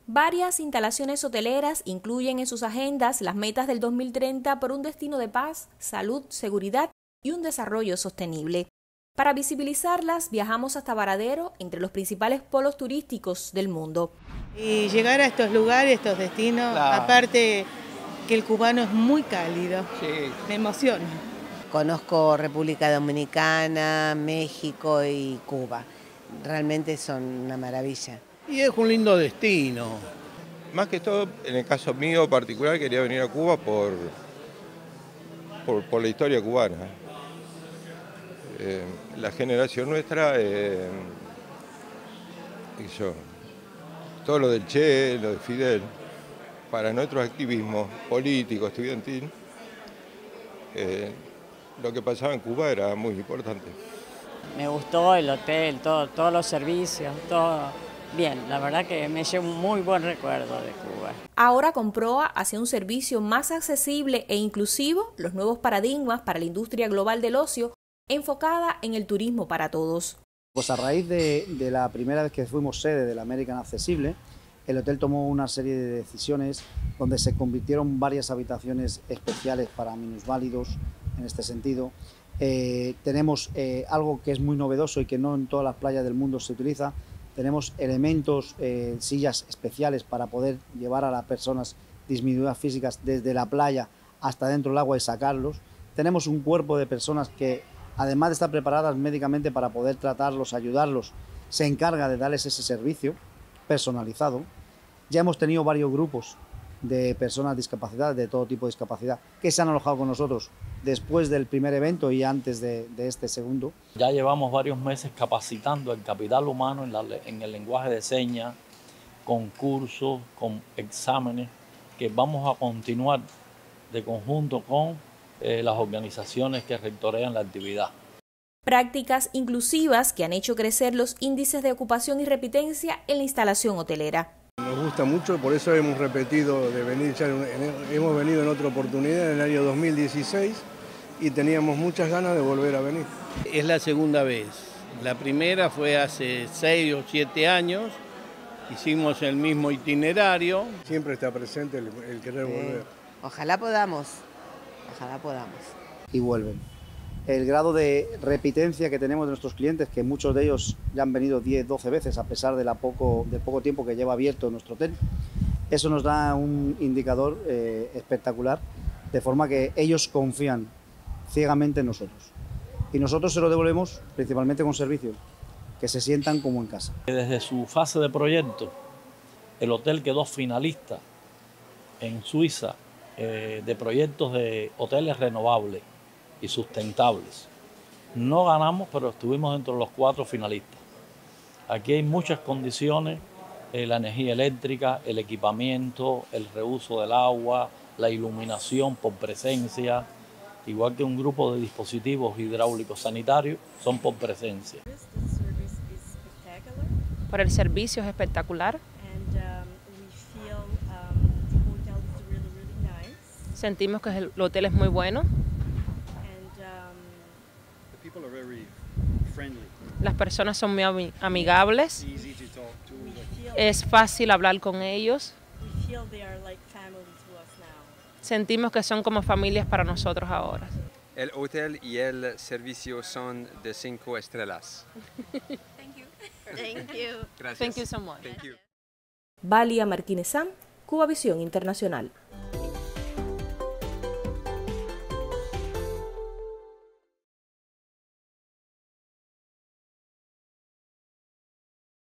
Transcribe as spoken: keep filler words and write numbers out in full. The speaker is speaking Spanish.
Varias instalaciones hoteleras incluyen en sus agendas las metas del dos mil treinta por un destino de paz, salud, seguridad y un desarrollo sostenible. Para visibilizarlas, viajamos hasta Varadero, entre los principales polos turísticos del mundo. Y llegar a estos lugares, estos destinos, claro. Aparte que el cubano es muy cálido, sí. Me emociona. Conozco República Dominicana, México y Cuba. Realmente son una maravilla. Y es un lindo destino. Más que todo, en el caso mío particular, quería venir a Cuba por, por, por la historia cubana. Eh, la generación nuestra, eh, y yo, todo lo del Che, lo de Fidel, para nuestro activismo político, estudiantil, eh, lo que pasaba en Cuba era muy importante. Me gustó el hotel, todo, todos los servicios, todo bien. La verdad que me llevo un muy buen recuerdo de Cuba. Ahora con Proa hacia un servicio más accesible e inclusivo, los nuevos paradigmas para la industria global del ocio, enfocada en el turismo para todos. Pues a raíz de, de la primera vez que fuimos sede del American Accesible, el hotel tomó una serie de decisiones donde se convirtieron varias habitaciones especiales para minusválidos en este sentido. Eh, tenemos eh, algo que es muy novedoso y que no en todas las playas del mundo se utiliza. Tenemos elementos, eh, sillas especiales para poder llevar a las personas disminuidas físicas desde la playa hasta dentro del agua y sacarlos. Tenemos un cuerpo de personas que, además de estar preparadas médicamente para poder tratarlos, ayudarlos, se encarga de darles ese servicio personalizado. Ya hemos tenido varios grupos de personas discapacitadas, de todo tipo de discapacidad, que se han alojado con nosotros después del primer evento y antes de, de este segundo. Ya llevamos varios meses capacitando el capital humano en, la, en el lenguaje de señas, con cursos, con exámenes, que vamos a continuar de conjunto con eh, las organizaciones que rectorean la actividad. Prácticas inclusivas que han hecho crecer los índices de ocupación y repitencia en la instalación hotelera. Nos gusta mucho, por eso hemos repetido de venir, ya en, hemos venido en otra oportunidad en el año dos mil dieciséis y teníamos muchas ganas de volver a venir. Es la segunda vez. La primera fue hace seis o siete años, hicimos el mismo itinerario. Siempre está presente el, el querer sí. volver. Ojalá podamos, ojalá podamos. Y vuelven. El grado de repitencia que tenemos de nuestros clientes, que muchos de ellos ya han venido diez, doce veces a pesar de la poco, del poco tiempo que lleva abierto nuestro hotel, eso nos da un indicador eh, espectacular, de forma que ellos confían ciegamente en nosotros. Y nosotros se lo devolvemos principalmente con servicios, que se sientan como en casa. Desde su fase de proyecto, el hotel quedó finalista en Suiza eh, de proyectos de hoteles renovables y sustentables. No ganamos, pero estuvimos dentro de los cuatro finalistas. Aquí hay muchas condiciones, eh, la energía eléctrica, el equipamiento, el reuso del agua, la iluminación por presencia, igual que un grupo de dispositivos hidráulicos sanitarios, son por presencia. Por el servicio es espectacular. Sentimos que el hotel es muy bueno. Las personas son muy amigables. Es fácil hablar con ellos. Sentimos que son como familias para nosotros ahora. El hotel y el servicio son de cinco estrellas. Thank you. Thank you. Gracias. Thank you so much. Thank you. Valia Martínez Sam, Cuba Visión Internacional.